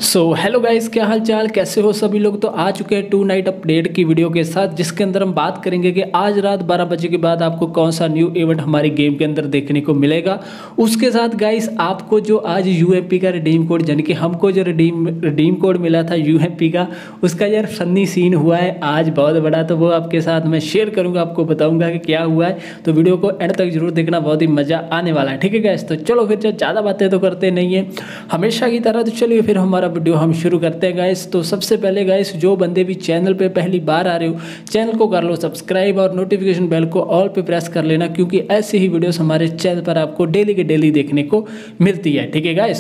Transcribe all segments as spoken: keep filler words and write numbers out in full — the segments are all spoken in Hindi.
सो हेलो गाइस, क्या हाल चाल, कैसे हो सभी लोग। तो आ चुके हैं टू नाइट अपडेट की वीडियो के साथ, जिसके अंदर हम बात करेंगे कि आज रात बारह बजे के बाद आपको कौन सा न्यू इवेंट हमारी गेम के अंदर देखने को मिलेगा। उसके साथ गाइस आपको जो आज यूएमपी का रिडीम कोड, यानी कि हमको जो रिडीम रिडीम कोड मिला था यूएमपी का, उसका यार फनी सीन हुआ है आज बहुत बड़ा। तो वो आपके साथ मैं शेयर करूँगा, आपको बताऊँगा कि क्या हुआ है। तो वीडियो को एंड तक जरूर देखना, बहुत ही मज़ा आने वाला है। ठीक है गाइस, तो चलो फिर ज़्यादा बातें तो करते नहीं है हमेशा की तरह। तो चलिए फिर हमारा वीडियो हम शुरू करते हैं गाइस। तो सबसे पहले गाइस, जो बंदे भी चैनल पे पहली बार आ रहे हो, चैनल को कर लो सब्सक्राइब और नोटिफिकेशन बेल को ऑल पे प्रेस कर लेना, क्योंकि ऐसे ही वीडियोस हमारे चैनल पर आपको डेली के डेली देखने को मिलती है। ठीक है गाइस,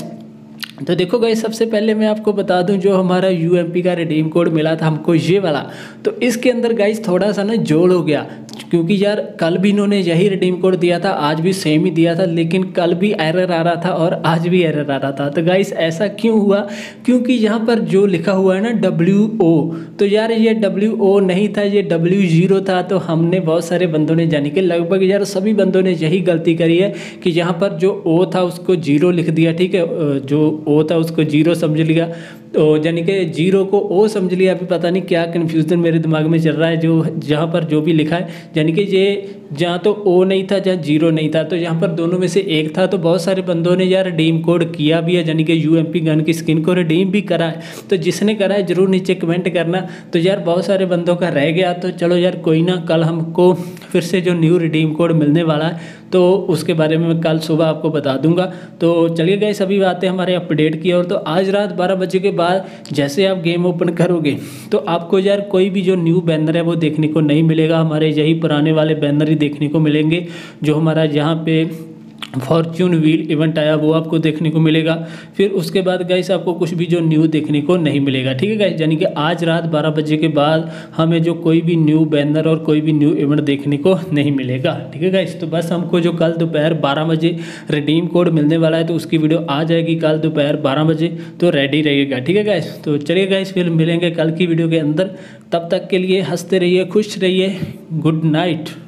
तो देखो गाइस, सबसे पहले मैं आपको बता दूं, जो हमारा यूएमपी का रिडीम कोड मिला था हमको ये वाला, तो इसके अंदर गाइस थोड़ा सा ना जोड़ हो गया, क्योंकि यार कल भी इन्होंने यही रिडीम कोड दिया था, आज भी सेम ही दिया था, लेकिन कल भी एरर आ रहा था और आज भी एरर आ रहा था। तो गाइस ऐसा क्यों हुआ? क्योंकि यहाँ पर जो लिखा हुआ है ना डब्ल्यू ओ, तो यार ये डब्ल्यू ओ नहीं था, ये डब्ल्यू जीरो था। तो हमने बहुत सारे बंदों ने, यानी कि लगभग यार सभी बंदों ने यही गलती करी है कि यहाँ पर जो ओ था उसको जीरो लिख दिया। ठीक है, जो ओ था उसको जीरो समझ लिया, तो यानी कि जीरो को ओ समझ लिया। अभी पता नहीं क्या कन्फ्यूज़न मेरे दिमाग में चल रहा है। जो जहाँ पर जो भी लिखा है, यानी कि ये जहाँ तो ओ नहीं था, जहाँ जीरो नहीं था, तो यहाँ पर दोनों में से एक था। तो बहुत सारे बंदों ने यार रिडीम कोड किया भी है, यानी कि यूएमपी गन की स्किन को रिडीम भी करा है। तो जिसने करा है जरूर नीचे कमेंट करना। तो यार बहुत सारे बंदों का रह गया, तो चलो यार कोई ना, कल हमको फिर से जो न्यू रिडीम कोड मिलने वाला है, तो उसके बारे में मैं कल सुबह आपको बता दूंगा। तो चलिए गाइस, अभी बातें हमारे अपडेट की और। तो आज रात बारह बजे के बाद जैसे आप गेम ओपन करोगे, तो आपको यार कोई भी जो न्यू बैनर है वो देखने को नहीं मिलेगा। हमारे यही पुराने वाले बैनर ही देखने को मिलेंगे। जो हमारा यहाँ पे फॉर्च्यून व्हील इवेंट आया वो आपको देखने को मिलेगा। फिर उसके बाद गाइस आपको कुछ भी जो न्यू देखने को नहीं मिलेगा। ठीक है गाइस, यानी कि आज रात बारह बजे के बाद हमें जो कोई भी न्यू बैनर और कोई भी न्यू इवेंट देखने को नहीं मिलेगा। ठीक है गाइस, तो बस हमको जो कल दोपहर बारह बजे रिडीम कोड मिलने वाला है, तो उसकी वीडियो आ जाएगी कल दोपहर बारह बजे, तो रेडी रहिएगा। ठीक है गाइस, तो चलिए गाइस फिर मिलेंगे कल की वीडियो के अंदर। तब तक के लिए हंसते रहिए, खुश रहिए, गुड नाइट।